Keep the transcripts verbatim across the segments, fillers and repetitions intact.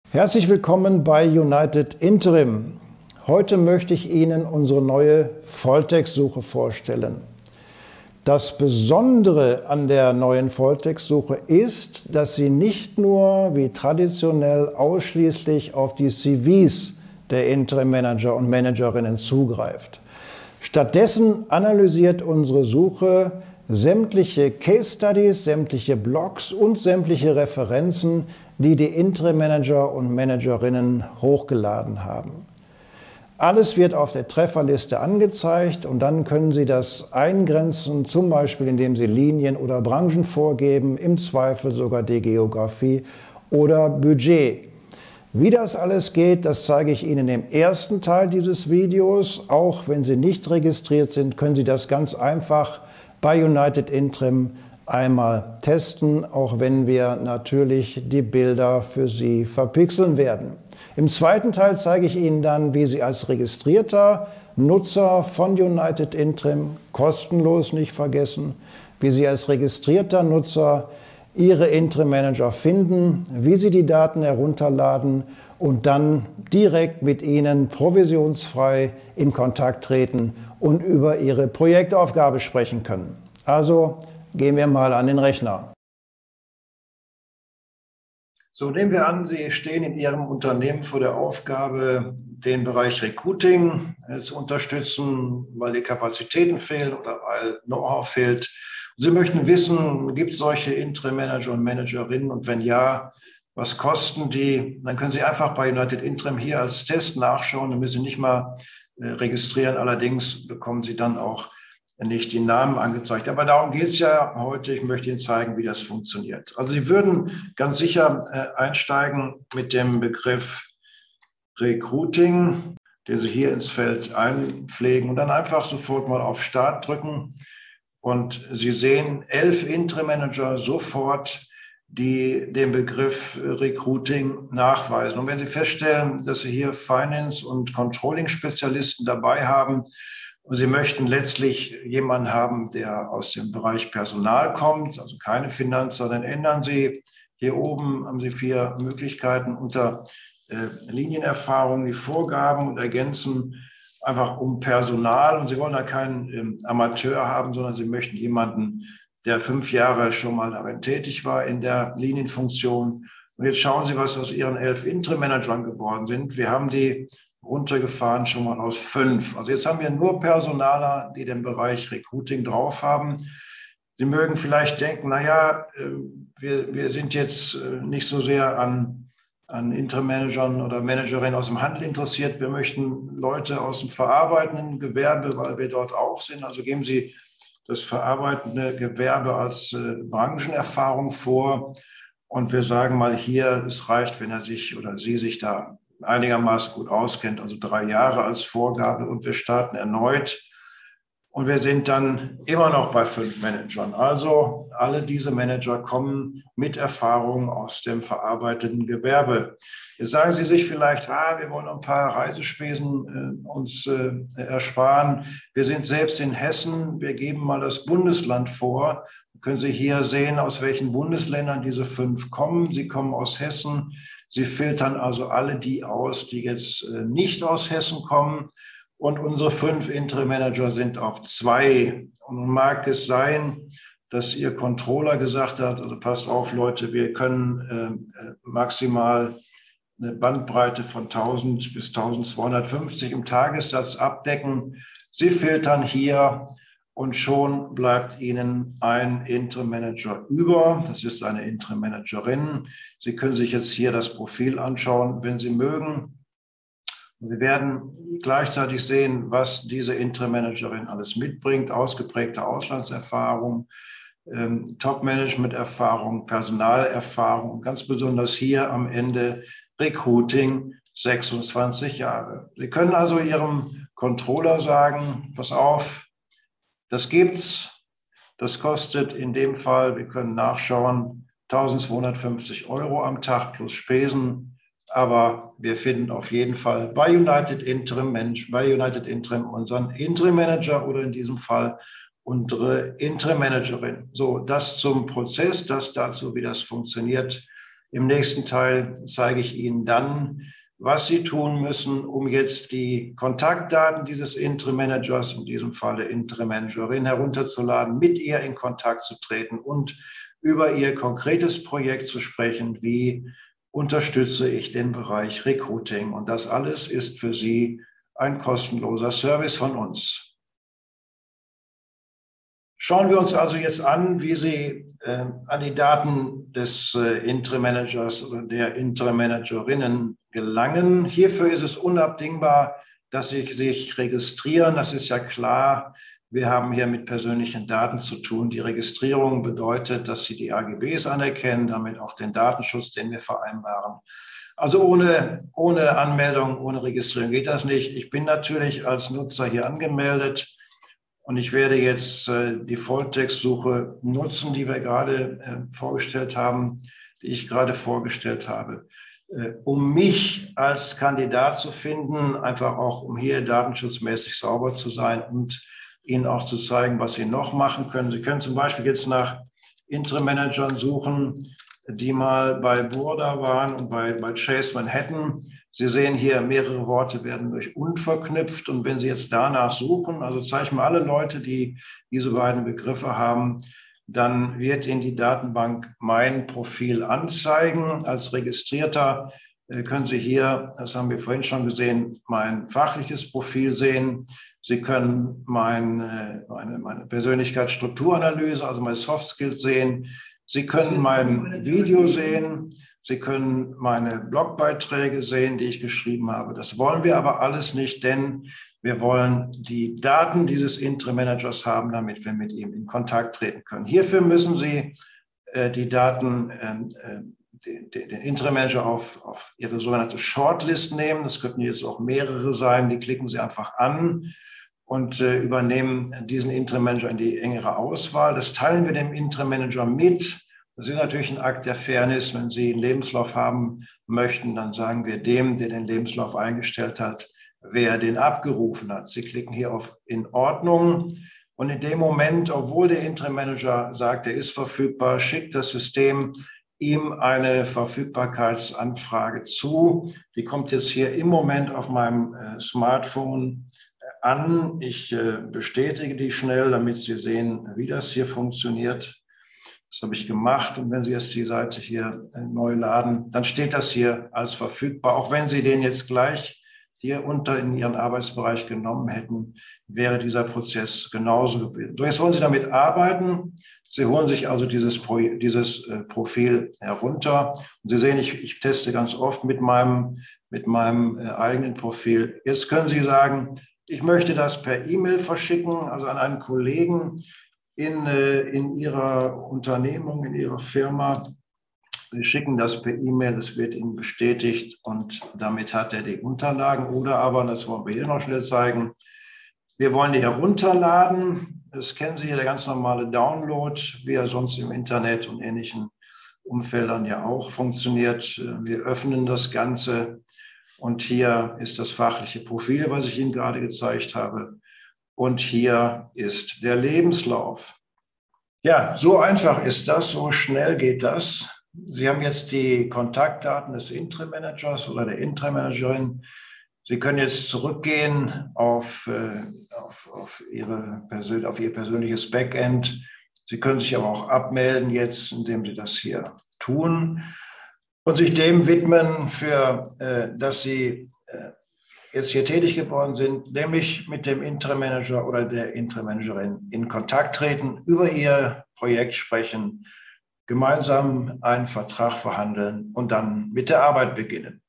Herzlich willkommen bei United Interim. Heute möchte ich Ihnen unsere neue Volltextsuche vorstellen. Das Besondere an der neuen Volltextsuche ist, dass sie nicht nur wie traditionell ausschließlich auf die C Vs der Interim-Manager und Managerinnen zugreift. Stattdessen analysiert unsere Suche sämtliche Case Studies, sämtliche Blogs und sämtliche Referenzen, die die Interim-Manager und Managerinnen hochgeladen haben. Alles wird auf der Trefferliste angezeigt und dann können Sie das eingrenzen, zum Beispiel indem Sie Linien oder Branchen vorgeben, im Zweifel sogar die Geografie oder Budget. Wie das alles geht, das zeige ich Ihnen im ersten Teil dieses Videos. Auch wenn Sie nicht registriert sind, können Sie das ganz einfach bei United Interim einmal testen, auch wenn wir natürlich die Bilder für Sie verpixeln werden. Im zweiten Teil zeige ich Ihnen dann, wie Sie als registrierter Nutzer von United Interim, kostenlos nicht vergessen, wie Sie als registrierter Nutzer Ihre Interim Manager finden, wie Sie die Daten herunterladen und dann direkt mit ihnen provisionsfrei in Kontakt treten und über Ihre Projektaufgabe sprechen können. Also gehen wir mal an den Rechner. So, nehmen wir an, Sie stehen in Ihrem Unternehmen vor der Aufgabe, den Bereich Recruiting zu unterstützen, weil die Kapazitäten fehlen oder weil Know-how fehlt. Sie möchten wissen, gibt es solche Interim-Manager und Managerinnen und wenn ja, was kosten die? Dann können Sie einfach bei United Interim hier als Test nachschauen, dann müssen Sie nicht mal äh, registrieren. Allerdings bekommen Sie dann auch nicht die Namen angezeigt. Aber darum geht es ja heute. Ich möchte Ihnen zeigen, wie das funktioniert. Also Sie würden ganz sicher äh, einsteigen mit dem Begriff Recruiting, den Sie hier ins Feld einpflegen und dann einfach sofort mal auf Start drücken. Und Sie sehen elf Interim-Manager sofort, die den Begriff Recruiting nachweisen. Und wenn Sie feststellen, dass Sie hier Finance- und Controlling-Spezialisten dabei haben, und Sie möchten letztlich jemanden haben, der aus dem Bereich Personal kommt, also keine Finanzer, dann ändern Sie. Hier oben haben Sie vier Möglichkeiten unter äh, Linienerfahrung, die Vorgaben und ergänzen einfach um Personal. Und Sie wollen da keinen ähm, Amateur haben, sondern Sie möchten jemanden, der fünf Jahre schon mal darin tätig war in der Linienfunktion. Und jetzt schauen Sie, was aus Ihren elf Interim-Managern geworden sind. Wir haben die runtergefahren schon mal aus fünf. Also jetzt haben wir nur Personaler, die den Bereich Recruiting drauf haben. Sie mögen vielleicht denken, naja, wir, wir sind jetzt nicht so sehr an, an Interim-Managern oder Managerinnen aus dem Handel interessiert. Wir möchten Leute aus dem verarbeitenden Gewerbe, weil wir dort auch sind. Also geben Sie das verarbeitende Gewerbe als äh, Branchenerfahrung vor. Und wir sagen mal hier, es reicht, wenn er sich oder sie sich da einigermaßen gut auskennt, also drei Jahre als Vorgabe. Und wir starten erneut. Und wir sind dann immer noch bei fünf Managern. Also alle diese Manager kommen mit Erfahrung aus dem verarbeitenden Gewerbe. Jetzt sagen Sie sich vielleicht, ah, wir wollen ein paar Reisespesen äh, uns äh, ersparen. Wir sind selbst in Hessen. Wir geben mal das Bundesland vor. Können Sie hier sehen, aus welchen Bundesländern diese fünf kommen. Sie kommen aus Hessen. Sie filtern also alle die aus, die jetzt äh, nicht aus Hessen kommen. Und unsere fünf Interim-Manager sind auch zwei. Und nun mag es sein, dass Ihr Controller gesagt hat, also passt auf Leute, wir können äh, maximal eine Bandbreite von tausend bis tausendzweihundertfünfzig im Tagessatz abdecken. Sie filtern hier und schon bleibt Ihnen ein Interim-Manager über. Das ist eine Interim-Managerin. Sie können sich jetzt hier das Profil anschauen, wenn Sie mögen. Sie werden gleichzeitig sehen, was diese Interim-Managerin alles mitbringt. Ausgeprägte Auslandserfahrung, ähm, Top-Management-Erfahrung, Personalerfahrung und ganz besonders hier am Ende Recruiting, sechsundzwanzig Jahre. Sie können also Ihrem Controller sagen, pass auf, das gibt's, das kostet in dem Fall, wir können nachschauen, tausendzweihundertfünfzig Euro am Tag plus Spesen. Aber wir finden auf jeden Fall bei United Interim, bei United Interim unseren Interim Manager oder in diesem Fall unsere Interim Managerin. So, das zum Prozess, das dazu, wie das funktioniert. Im nächsten Teil zeige ich Ihnen dann, was Sie tun müssen, um jetzt die Kontaktdaten dieses Interim-Managers, in diesem Falle Interim-Managerin, herunterzuladen, mit ihr in Kontakt zu treten und über Ihr konkretes Projekt zu sprechen, wie unterstütze ich den Bereich Recruiting. Und das alles ist für Sie ein kostenloser Service von uns. Schauen wir uns also jetzt an, wie Sie äh, an die Daten des äh, Interim-Managers oder der Interim-Managerinnen gelangen. Hierfür ist es unabdingbar, dass Sie sich registrieren. Das ist ja klar. Wir haben hier mit persönlichen Daten zu tun. Die Registrierung bedeutet, dass Sie die A G Bs anerkennen, damit auch den Datenschutz, den wir vereinbaren. Also ohne, ohne Anmeldung, ohne Registrierung geht das nicht. Ich bin natürlich als Nutzer hier angemeldet. Und ich werde jetzt äh, die Volltextsuche nutzen, die wir gerade äh, vorgestellt haben, die ich gerade vorgestellt habe, äh, um mich als Kandidat zu finden, einfach auch, um hier datenschutzmäßig sauber zu sein und Ihnen auch zu zeigen, was Sie noch machen können. Sie können zum Beispiel jetzt nach Interim-Managern suchen, die mal bei Burda waren und bei, bei Chase Manhattan. Sie sehen hier, mehrere Worte werden durch und verknüpft. Und wenn Sie jetzt danach suchen, also zeige ich mal alle Leute, die diese beiden Begriffe haben, dann wird Ihnen die Datenbank mein Profil anzeigen. Als Registrierter können Sie hier, das haben wir vorhin schon gesehen, mein fachliches Profil sehen. Sie können mein, meine, meine Persönlichkeitsstrukturanalyse, also meine Soft Skills sehen. Sie können mein Video sehen. Sie können meine Blogbeiträge sehen, die ich geschrieben habe. Das wollen wir aber alles nicht, denn wir wollen die Daten dieses Interim-Managers haben, damit wir mit ihm in Kontakt treten können. Hierfür müssen Sie äh, die Daten, äh, den, den Interim-Manager auf, auf Ihre sogenannte Shortlist nehmen. Das könnten jetzt auch mehrere sein. Die klicken Sie einfach an und äh, übernehmen diesen Interim-Manager in die engere Auswahl. Das teilen wir dem Interim-Manager mit. Das ist natürlich ein Akt der Fairness. Wenn Sie einen Lebenslauf haben möchten, dann sagen wir dem, der den Lebenslauf eingestellt hat, wer den abgerufen hat. Sie klicken hier auf In Ordnung. Und in dem Moment, obwohl der Interim-Manager sagt, er ist verfügbar, schickt das System ihm eine Verfügbarkeitsanfrage zu. Die kommt jetzt hier im Moment auf meinem äh, Smartphone an. Ich äh, bestätige die schnell, damit Sie sehen, wie das hier funktioniert. Das habe ich gemacht. Und wenn Sie jetzt die Seite hier neu laden, dann steht das hier als verfügbar. Auch wenn Sie den jetzt gleich hier unter in Ihren Arbeitsbereich genommen hätten, wäre dieser Prozess genauso gewesen. So, jetzt wollen Sie damit arbeiten. Sie holen sich also dieses, Pro, dieses äh, Profil herunter. Und Sie sehen, ich, ich teste ganz oft mit meinem, mit meinem äh, eigenen Profil. Jetzt können Sie sagen, ich möchte das per E-Mail verschicken, also an einen Kollegen in, in Ihrer Unternehmung, in Ihrer Firma. Wir schicken das per E-Mail, es wird Ihnen bestätigt und damit hat er die Unterlagen. Oder aber, das wollen wir hier noch schnell zeigen, wir wollen die herunterladen. Das kennen Sie hier, der ganz normale Download, wie er sonst im Internet und ähnlichen Umfeldern ja auch funktioniert. Wir öffnen das Ganze und hier ist das fachliche Profil, was ich Ihnen gerade gezeigt habe. Und hier ist der Lebenslauf. Ja, so einfach ist das, so schnell geht das. Sie haben jetzt die Kontaktdaten des Interim-Managers oder der Interim-Managerin. Sie können jetzt zurückgehen auf, auf, auf, ihre Persön- auf Ihr persönliches Backend. Sie können sich aber auch abmelden jetzt, indem Sie das hier tun und sich dem widmen, für dass Sie jetzt hier tätig geworden sind, nämlich mit dem Interim-Manager oder der Interim-Managerin in Kontakt treten, über ihr Projekt sprechen, gemeinsam einen Vertrag verhandeln und dann mit der Arbeit beginnen.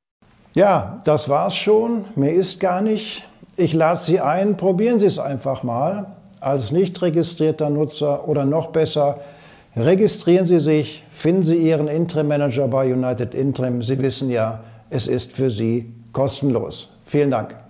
Ja, das war's schon. Mehr ist gar nicht. Ich lade Sie ein, probieren Sie es einfach mal. Als nicht registrierter Nutzer oder noch besser, registrieren Sie sich, finden Sie Ihren Interim-Manager bei United Interim. Sie wissen ja, es ist für Sie kostenlos. Vielen Dank.